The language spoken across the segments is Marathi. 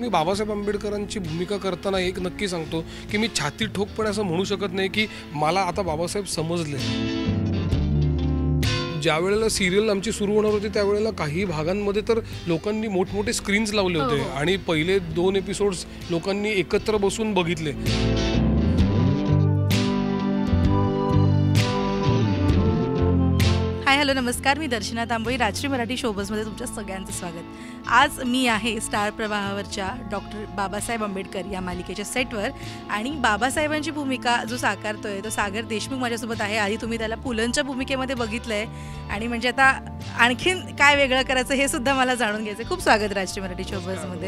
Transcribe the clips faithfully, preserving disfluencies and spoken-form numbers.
मी बाबासाहेब आंबेडकरांची भूमिका करताना एक नक्की सांगतो की मी छाती ठोकपणे असं म्हणू शकत नाही की मला आता बाबासाहेब समजले. ज्या वेळेला सिरियल आमची सुरू होणार होती त्यावेळेला काही भागांमध्ये तर लोकांनी मोठमोठे स्क्रीन्स लावले होते आणि पहिले दोन एपिसोड्स लोकांनी एकत्र बसून बघितले. हाय हॅलो नमस्कार, मी दर्शना तांबोळी. राजश्री मराठी शोबजमध्ये तुमच्या सगळ्यांचं स्वागत. आज मी आहे स्टार प्रवाहावरच्या डॉक्टर बाबासाहेब आंबेडकर या मालिकेच्या सेटवर आणि बाबासाहेबांची भूमिका जो साकारतोय तो सागर देशमुख माझ्यासोबत आहे. आधी तुम्ही त्याला पुलंच्या भूमिकेमध्ये बघितलं आहे आणि म्हणजे आता आणखीन काय वेगळं करायचं हे सुद्धा मला जाणून घ्यायचं. खूप स्वागत राजश्री मराठी शोबजमध्ये.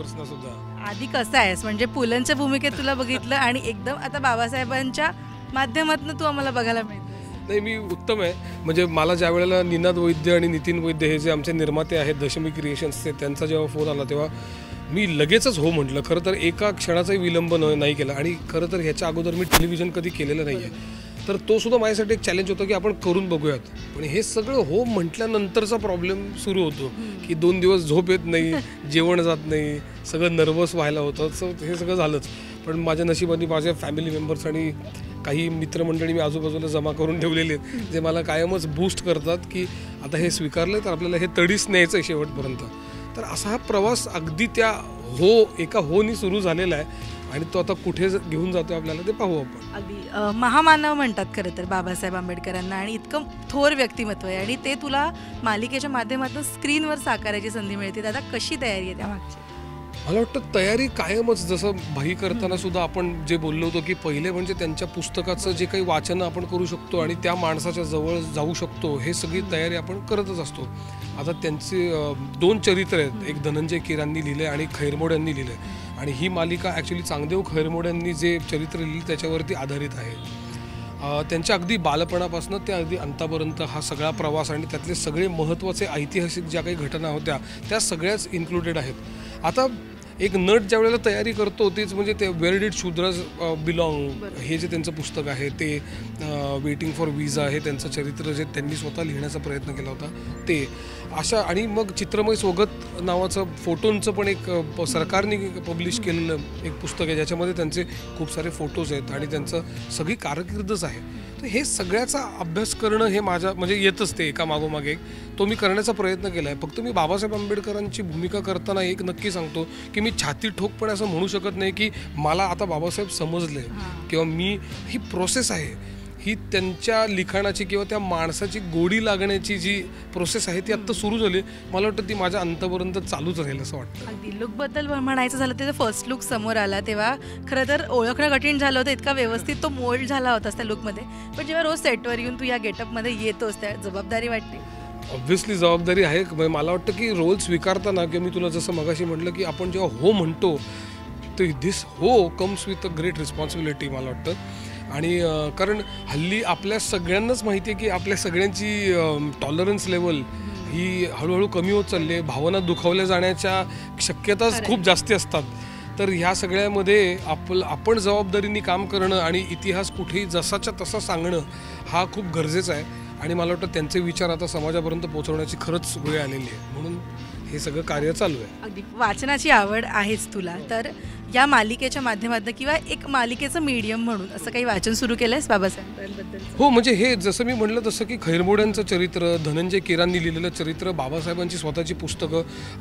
आधी कसं आहेस, म्हणजे पुलंच्या भूमिकेत तुला बघितलं आणि एकदम आता बाबासाहेबांच्या माध्यमातून तू आम्हाला बघायला मिळतं. नाही, मी उत्तम आहे. म्हणजे मला ज्या वेळेला निनाद वैद्य आणि नितीन वैद्य हे जे आमचे निर्माते आहेत दशमी क्रिएशन्सचे, त्यांचा जेव्हा फोन आला तेव्हा मी लगेचच हो म्हटलं. खरं तर एका क्षणाचाही विलंब न नाही केला आणि खरं तर ह्याच्या अगोदर मी टेलिव्हिजन कधी केलेलं नाही आहे, तर तो सुद्धा माझ्यासाठी एक चॅलेंज होता की आपण करून बघूयात. पण हे सगळं हो म्हटल्यानंतरचा प्रॉब्लेम सुरू होतो की दोन दिवस झोप येत नाही, जेवण जात नाही, सगळं नर्वस व्हायला होतं. सो हे सगळं झालंच. पण माझ्या नशिबाने माझ्या फॅमिली मेंबर्स आणि काही मित्रमंडळी मी आजूबाजूला जमा करून ठेवलेले आहेत जे मला कायमच बूस्ट करतात की आता हे स्वीकारलं तर आपल्याला हे तडीच न्यायचं आहे शेवटपर्यंत. तर असा हा प्रवास अगदी त्या हो एका होनी सुरू झालेला आहे आणि तो आता कुठे घेऊन जातो आपल्याला ते पाहू आपण. अगदी महामानव म्हणतात खरं तर बाबासाहेब आंबेडकरांना आणि इतकं थोर व्यक्तिमत्व आहे आणि ते तुला मालिकेच्या माध्यमातून स्क्रीनवर साकारायची संधी मिळते. दादा कशी तयारी आहे त्यामागची? मला वाटतं तयारी कायमच, जसं भाई करताना सुद्धा आपण जे बोललो होतो की पहिले म्हणजे त्यांच्या पुस्तकाचं जे काही वाचन आपण करू शकतो आणि त्या माणसाच्या जवळ जाऊ शकतो हे सगळी तयारी आपण करतच असतो. आता त्यांचे दोन चरित्र आहेत, एक धनंजय कीरांनी लिहिले आणि खैरमोड यांनी लिहिले आणि ही मालिका ॲक्च्युली चांगदेव खैरमोड यांनी जे चरित्र लिहिले त्याच्यावरती आधारित आहे. त्यांच्या अगदी बालपणापासून ते अगदी अंतापर्यंत हा सगळा प्रवास आणि त्यातले सगळे महत्त्वाचे ऐतिहासिक ज्या काही घटना होत्या त्या सगळ्याच इन्क्लुडेड आहेत. आता एक नट ज्या वेळेला तयारी करतो तेच म्हणजे ते वेअर डिड शूद्रज बिलॉंग हे जे त्यांचं पुस्तक आहे ते वेटिंग फॉर विजा हे त्यांचं चरित्र जे त्यांनी स्वतः लिहिण्याचा प्रयत्न केला होता ते अशा. आणि मग चित्रमय सोगत नावाचं फोटोंचं पण एक सरकारने पब्लिश केलेलं एक पुस्तक आहे ज्याच्यामध्ये त्यांचे खूप सारे फोटोज आहेत आणि त्यांचं सगळी कारकिर्दच आहे. तर हे सगळ्याचा अभ्यास करणं हे माझ्या म्हणजे येतच ते एका मागोमागे एक तो मी करण्याचा प्रयत्न केला आहे. फक्त मी बाबासाहेब आंबेडकरांची भूमिका करताना एक नक्की सांगतो की मी छाती ठोकपणे असं म्हणू शकत नाही की मला आता बाबासाहेब समजले किंवा मी ही प्रोसेस आहे ही त्यांच्या लिखाणाची किंवा त्या माणसाची गोडी लागण्याची जी प्रोसेस आहे ती आत्ता सुरू झाली. मला वाटतं ती माझ्या अंतापर्यंत चालूच राहील असं वाटतं. अगदी लुकबद्दल म्हणायचं झालं तर फर्स्ट लुक समोर आला तेव्हा खरं तर ओळखणं कठीण झालं होतं, इतका व्यवस्थित तो मोल्ड झाला होतास त्या लुकमध्ये. पण जेव्हा रोज सेटवर येऊन तू या गेटअपमध्ये येतोस त्या जबाबदारी वाटते? ऑब्व्हियसली जबाबदारी आहे. मला वाटतं की रोल स्वीकारताना किंवा मी तुला जसं मगाशी म्हटलं की आपण जेव्हा हो म्हणतो तर दिस हो comes with a great responsibility मला वाटतं. आणि कारण हल्ली आपल्या सगळ्यांनाच माहिती आहे की आपल्या सगळ्यांची टॉलरन्स लेवल ही हळूहळू कमी होत चालली आहे. भावना दुखावल्या जाण्याच्या शक्यताच खूप जास्ती असतात. तर ह्या सगळ्यामध्ये आपलं आपण जबाबदारीने काम करणं आणि इतिहास कुठेही जसाच्या तसा सांगणं हा खूप गरजेचा आहे. आणि मला वाटतं त्यांचे विचार आता समाजापर्यंत पोहोचवण्याची खरंच वेळ आलेली आहे, म्हणून हे सगळं कार्य चालू आहे. अगदी वाचनाची आवड आहेच तुला, तर या मालिकेच्या माध्यमातून किंवा एक मालिकेचं मीडियम म्हणून असं काही वाचन सुरू केलं आहेस बाबासाहेबांबद्दल? हो, म्हणजे हे जसं मी म्हटलं तसं की खैरमोड्यांचं चरित्र, धनंजय कीरांनी लिहिलेलं चरित्र, बाबासाहेबांची स्वतःची पुस्तकं,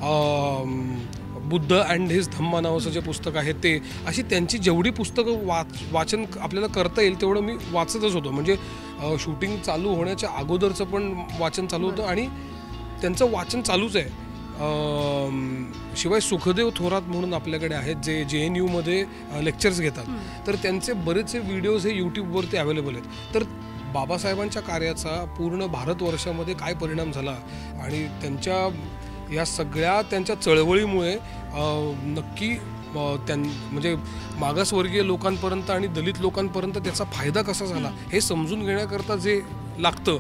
बुद्ध अँड हिज धम्मा नावाचं जे पुस्तक आहे ते, अशी त्यांची जेवढी पुस्तकं वाच वाचन आपल्याला करता येईल तेवढं मी वाचतच होतो. म्हणजे शूटिंग चालू होण्याच्या अगोदरचं पण वाचन चालू होतं आणि त्यांचं वाचन चालूच आहे. शिवाय सुखदेव थोरात म्हणून आपल्याकडे आहेत जे जे एन यूमध्ये लेक्चर्स घेतात, तर त्यांचे बरेचसे व्हिडिओज हे यूट्यूबवरती अवेलेबल आहेत. तर बाबासाहेबांच्या कार्याचा पूर्ण भारतवर्षामध्ये काय परिणाम झाला आणि त्यांच्या या सगळ्या त्यांच्या चळवळीमुळे नक्की त्यां म्हणजे मागासवर्गीय लोकांपर्यंत आणि दलित लोकांपर्यंत त्याचा फायदा कसा झाला हे समजून घेण्याकरता जे लागतं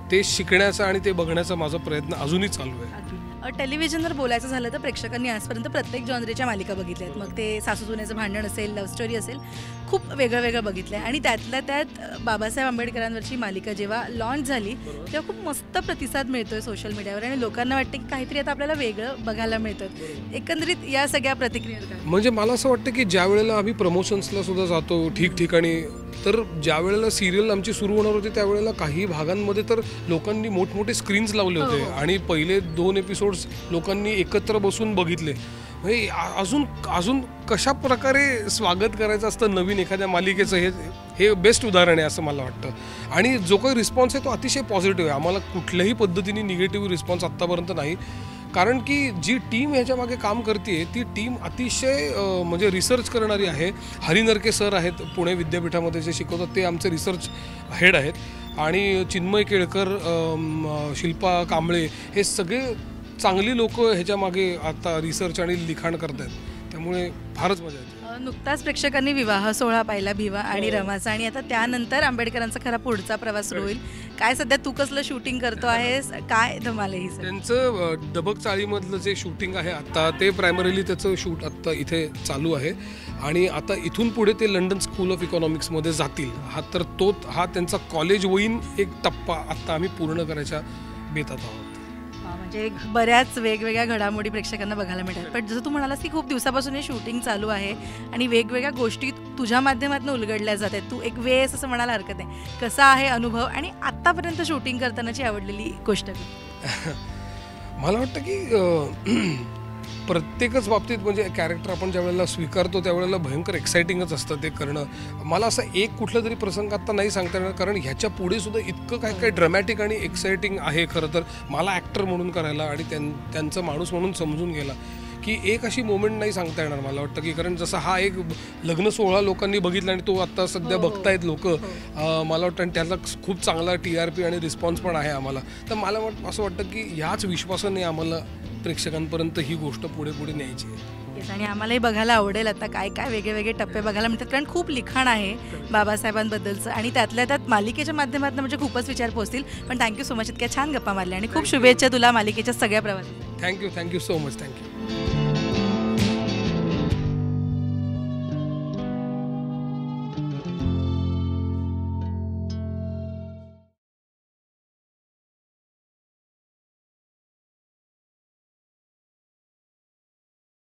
ते शिकण्याचा आणि ते बघण्याचा माझा प्रयत्न अजूनही चालू आहे. अ, टेलिव्हिजनवर बोलायचं झालं तर प्रेक्षकांनी आजपर्यंत प्रत्येक जॉनरेच्या मालिका बघितल्या आहेत. मग ते सासू सुनेचं भांडण असेल, लव्ह स्टोरी असेल, खूप वेगळं वेगळं बघितलं आहे. आणि त्यातल्या त्यात अ, बाबासाहेब आंबेडकरांवरची मालिका जेव्हा लॉन्च झाली तेव्हा खूप मस्त प्रतिसाद मिळतोय सोशल मीडियावर आणि लोकांना वाटतं की काहीतरी आता आपल्याला वेगळं बघायला मिळतं. एकंदरीत या सगळ्या प्रतिक्रिया काय? म्हणजे मला असं वाटतं की ज्या वेळेला आम्ही प्रमोशन्सला सुद्धा जातो ठिकठिकाणी, तर ज्या वेळेला सिरियल आमची सुरू होणार होती त्यावेळेला काही भागांमध्ये तर लोकांनी मोठमोठे स्क्रीन्स लावले होते आणि पहिले दोन एपिसोड्स लोकांनी एकत्र बसून बघितले. म्हणजे आ- अजून अजून कशा प्रकारे स्वागत करायचं असतं नवीन एखाद्या मालिकेचं, हे हे बेस्ट उदाहरण आहे असं मला वाटतं. आणि जो काही रिस्पॉन्स आहे तो अतिशय पॉझिटिव्ह आहे. आम्हाला कुठल्याही पद्धतीने निगेटिव्ह रिस्पॉन्स आत्तापर्यंत नाही. कारण की जी टीम ह्याच्या मागे काम करते ती टीम अतिशय अ, म्हणजे रिसर्च करणारी आहे. हरी नरके सर आहेत पुणे विद्यापीठामध्ये जे शिकवतात, ते आमचे रिसर्च हेड आहेत. आणि चिन्मय केळकर, अम, शिल्पा कांबळे, हे सगळे चांगली लोक ह्याच्या मागे आता रिसर्च आणि लिखाण करत आहेत. त्यामुळे फारच मजा येते. अ, नुकताच प्रेक्षकांनी विवाह सोहळा पाहिला, भिवा आणि रमाचा, आणि आता त्यानंतर आंबेडकरांचा खरा पुढचा प्रवास सुरू होईल. काय सध्या तू कसलं शूटिंग करतो आहेस, काय धमाल आहे ही सगळी? त्यांचं अ, डबक चाळीमधलं जे शूटिंग आहे आत्ता, ते प्रायमरीली त्याचं शूट आत्ता इथे चालू आहे. आणि आता इथून पुढे ते लंडन स्कूल ऑफ इकॉनॉमिक्समध्ये जातील. हा तर तो हा त्यांचा कॉलेज होईन एक टप्पा आत्ता आम्ही पूर्ण करायच्या बेतात आहोत. हा, म्हणजे एक बऱ्याच वेगवेगळ्या घडामोडी प्रेक्षकांना बघायला मिळतात. पण जसं तू म्हणालास की खूप दिवसापासून हे शूटिंग चालू आहे आणि वेगवेगळ्या गोष्टी तुझ्या माध्यमातून उलगडल्या जात आहेत. तू एक वेळेस असं म्हणायला हरकत नाही, कसा आहे अनुभव आणि आत्तापर्यंत शूटिंग करतानाची आवडलेली गोष्ट? मला वाटतं की अ, प्रत्येकच बाबतीत म्हणजे कॅरेक्टर आपण ज्या वेळेला स्वीकारतो त्यावेळेला भयंकर एक्सायटिंगच असतं ते करणं. मला असं एक कुठलं तरी प्रसंग आत्ता नाही सांगता येणार, कारण ह्याच्या पुढे सुद्धा इतकं काय काय ड्रमॅटिक आणि एक्सायटिंग आहे खरं तर मला ॲक्टर म्हणून करायला आणि त्यां त्यांचा माणूस म्हणून समजून गेला की एक अशी मोमेंट नाही सांगता येणार मला वाटतं की. कारण जसा हा एक लग्न सोहळा लोकांनी बघितला आणि तो आत्ता सध्या बघतायत लोक, मला वाटतं, आणि त्याला खूप चांगला टी आर पी आणि रिस्पॉन्स पण आहे आम्हाला. तर मला वाट असं वाटतं की ह्याच विश्वासाने आम्हाला प्रेक्षकांपर्यंत ही गोष्ट पुढे पुढे न्यायची आहे. येस, आणि आम्हालाही बघायला आवडेल आता काय काय वेगळे वेगळे टप्पे बघायला मिळतात, कारण खूप लिखाण आहे बाबासाहेबांबद्दलचं आणि त्यातल्या त्यात मालिकेच्या माध्यमातून म्हणजे खूपच विचार पोहोचतील. पण थँक्यू सो मच, इतक्या छान गप्पा मारल्या आणि खूप शुभेच्छा तुला मालिकेच्या सगळ्या प्रवासात. Thank you thank you so much. Thank you.